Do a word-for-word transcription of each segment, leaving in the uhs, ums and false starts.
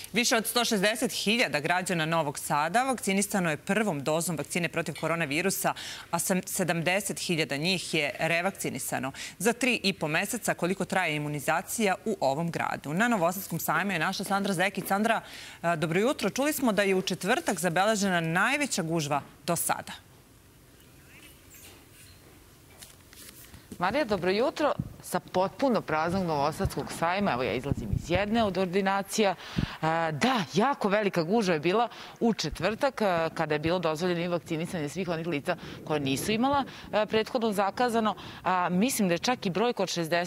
Više od sto šezdeset hiljada građana Novog Sada vakcinisano je prvom dozom vakcine protiv koronavirusa, a sedamdeset hiljada njih je revakcinisano za tri i po meseca koliko traje imunizacija u ovom gradu. Na Novosadskom sajmu je naša Sandra Zekić. Sandra, dobro jutro. Čuli smo da je u četvrtak zabeležena najveća gužva do sada. Marija, dobro jutro. Sa potpuno praznog Novosadskog sajma, evo ja izlazim iz jedne od ordinacija. Da, jako velika gužva je bila u četvrtak kada je bilo dozvoljeno i vakcinisanje svih onih lica koje nisu imala prethodno zakazano. Mislim da je čak i brojka od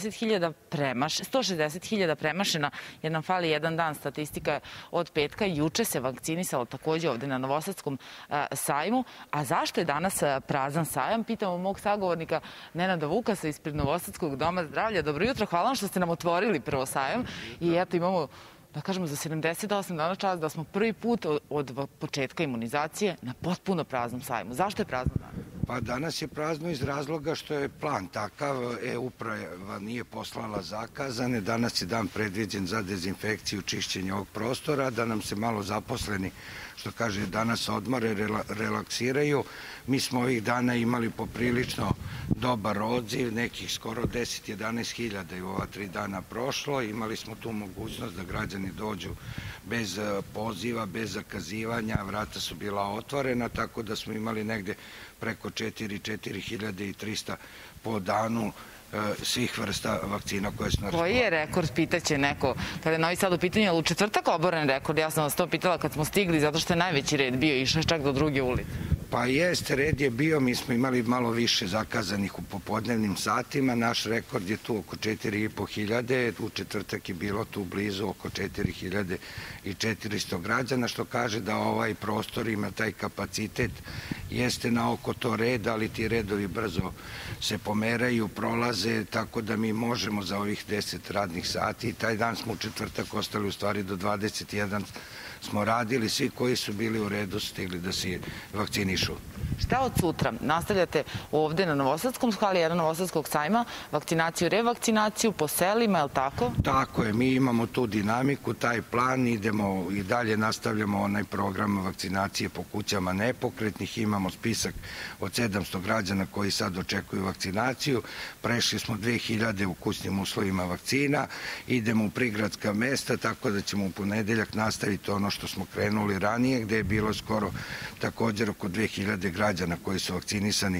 sto šezdeset hiljada premašena jer nam fali jedan dan. Statistika od petka. Juče se vakcinisalo takođe ovde na Novosadskom sajmu. A zašto je danas prazan sajam? Pitamo mog sagovornika Nenada Vukasa ispred Novosadskog doma zdravlja. Dobro jutro, hvala vam što ste nam otvorili prvo sajam. I eto imamo, da kažemo, za sedamdeset osam dana čas da smo prvi put od početka imunizacije na potpuno praznom sajmu. Zašto je prazno danas? Pa danas je prazno iz razloga što je plan takav. E-uprava nije poslala zakazane. Danas je dan predviđen za dezinfekciju, čišćenje ovog prostora, da nam se malo zaposleni, što kaže, danas odmore, relaksiraju. Mi smo ovih dana imali poprilično dobar odziv, nekih skoro deset do jedanaest hiljada i u ova tri dana prošlo. Imali smo tu mogućnost da građani dođu bez poziva, bez zakazivanja, vrata su bila otvorena, tako da smo imali negde preko četiri hiljade i trista po danu svih vrsta vakcina koje su na raspolaganju. Koji je rekord, pitaće neko, kada je Novi Sad u pitanju, ali u četvrtak oboren rekord? Ja sam vas to pitala kad smo stigli, zato što je najveći red bio, išao čak do druge ulice. Pa jeste, red je bio, mi smo imali malo više zakazanih u popodnevnim satima, naš rekord je tu oko četiri i po hiljade, u četvrtak je bilo tu blizu oko četiri hiljade i četiristo građana, što kaže da ovaj prostor ima taj kapacitet, jeste na oko to red, ali ti redovi brzo se pomeraju, prolaze, tako da mi možemo za ovih deset radnih sati, i taj dan smo u četvrtak ostali u stvari do dvadeset jedan smo radili, svi koji su bili u redu stigli da se vakcinišu. Šta od sutra? Nastavljate ovde na Novosadskom, hali jedan Novosadskog sajma, vakcinaciju, revakcinaciju po selima, je li tako? Tako je, mi imamo tu dinamiku, taj plan, idemo i dalje nastavljamo onaj program vakcinacije po kućama nepokretnih, imamo spisak od sedamsto građana koji sad očekuju vakcinaciju, prešli smo dve hiljade u kućnim uslovima vakcina, idemo u prigradska mesta, tako da ćemo u ponedeljak nastaviti ono što smo krenuli ranije, gde je bilo skoro također oko dve hiljade građana koji su vakcinisani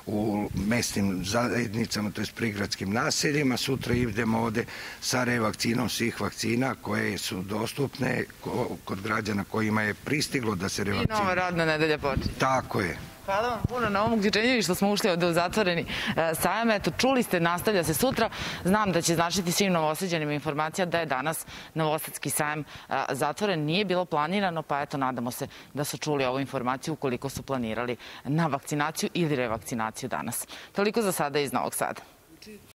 u mesnim zajednicama, to je prigradskim naseljima. Sutra idemo ovde sa revakcinom svih vakcina koje su dostupne kod građana kojima je pristiglo da se revakcina. I nova radna nedelja počinje. Tako je. Hvala vam puno na ovom uključenju i što smo ušli ovde u zatvoreni sajam. Eto, čuli ste, nastavlja se sutra. Znam da će značiti svim Novosađanima informacija da je danas Novosadski sajam zatvoren. Nije bilo planirano, pa eto, nadamo se da su čuli ovu informaciju ukoliko su planirali na vakcinaciju ili revakcinaciju danas. Toliko za sada iz Novog Sada.